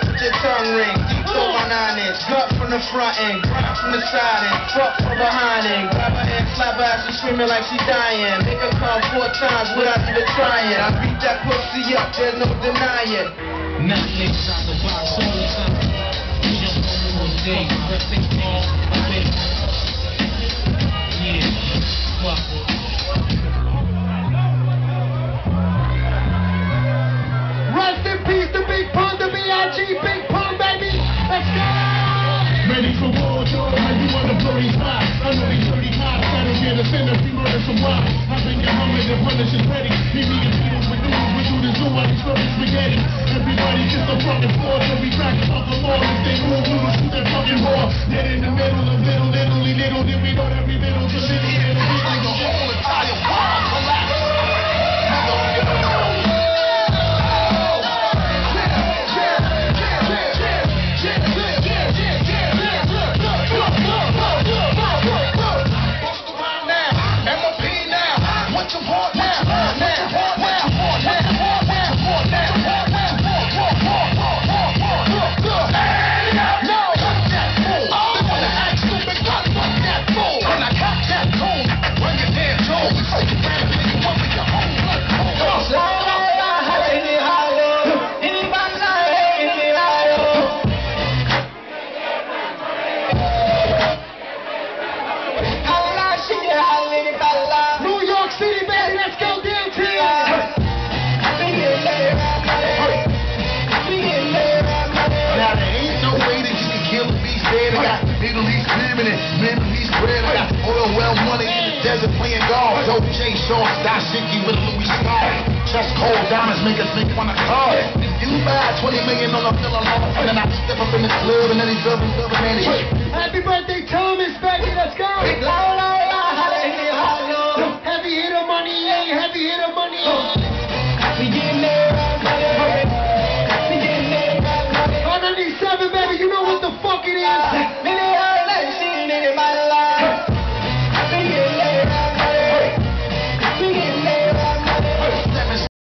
with your tongue ring. Deep 1-9 inch, gut from the front end, grind from the side end, fuck from behind end. Grab her head, slap her ass, she screaming like she dying. Make her come 4 times without even trying. I beat that pussy up, there's no denying. Netflix out the box all the time. Just one more day, birthday call, yeah, fuck. Rest in peace to Big Pun, the B.I.G. Big Pun, baby. Let's go! Ready for war, Joe. How you wanna blow these lies? I know these dirty cops that'll get us in if we murder some rock. I've been your hummer, the punish is ready. Meet me and Beatles with dudes, we do the zoo, I just the spaghetti. Everybody just a fucking floor, so we back off the law. If they move, we will shoot that fucking raw. Dead in the middle of little, then we know every little's a little, the whole entire world collapse. Middle East criminal, Middle East bread. I got oil well money in the desert playing golf. Dope J. Shaw, Dashiki with Louis Scar. Chest cold diamonds make us think on a car. You buy 20 million on a bill alone, and then I step up in the club and then he's double man. Happy birthday, Thomas, baby. Let's go. Heavy hitter money, yeah, heavy hitter money. We getting there, we getting there. 97, baby, you know what the fuck it is.